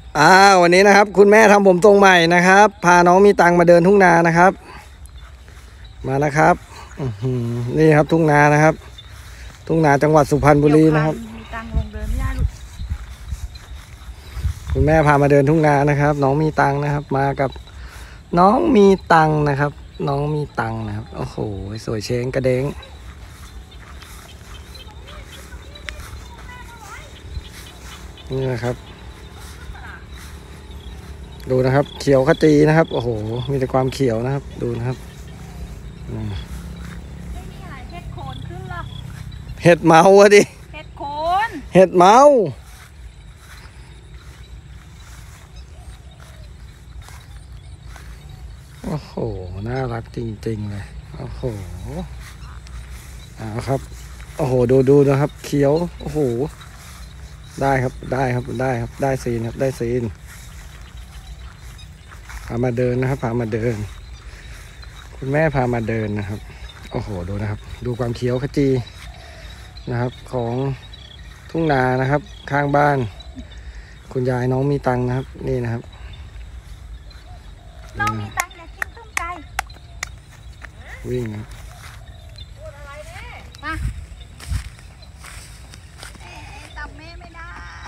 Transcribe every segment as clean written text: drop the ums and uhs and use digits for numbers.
วันนี้นะครับคุณแม่ทำผมทรงใหม่นะครับพาน้องมีตังมาเดินทุ่งนานะครับมานะครับนี่ครับทุ่งนานะครับทุ่งนาจังหวัดสุพรรณบุรีนะครับมีตังลงเดินไม่ได้ลูกคุณแม่พามาเดินทุ่งนานะครับน้องมีตังนะครับมากับน้องมีตังนะครับน้องมีตังนะครับโอ้โหสวยเช้งกระเด้งนี่นะครับดูนะครับเขียวขจีนะครับโอ้โหมีแต่ความเขียวนะครับดูนะครับไม่มีอะไรเห็ดโคนขึ้นหรอเห็ดเมาอะดิเห็ดโคนเห็ดเมาโอ้โหน่ารักจริงๆเลยโอ้โหครับโอ้โหดูนะครับเขียวโอ้โหได้ครับได้ซีนครับได้ซีนพามาเดินนะครับพามาเดินคุณแม่พามาเดินนะครับโอ้โหดูนะครับดูความเขียวขจีนะครับของทุ่งนานะครับข้างบ้านคุณยายน้องมีตังนะครับนี่นะครับน้องมีตังอยากกินต้มไก่วิ่งนะมาจับแม่ไม่ได้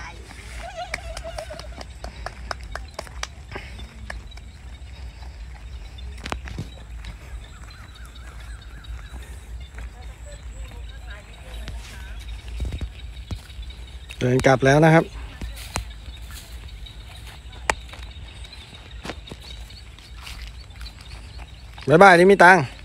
เดินกลับแล้วนะครับบ๊ายบายนี่มีตัง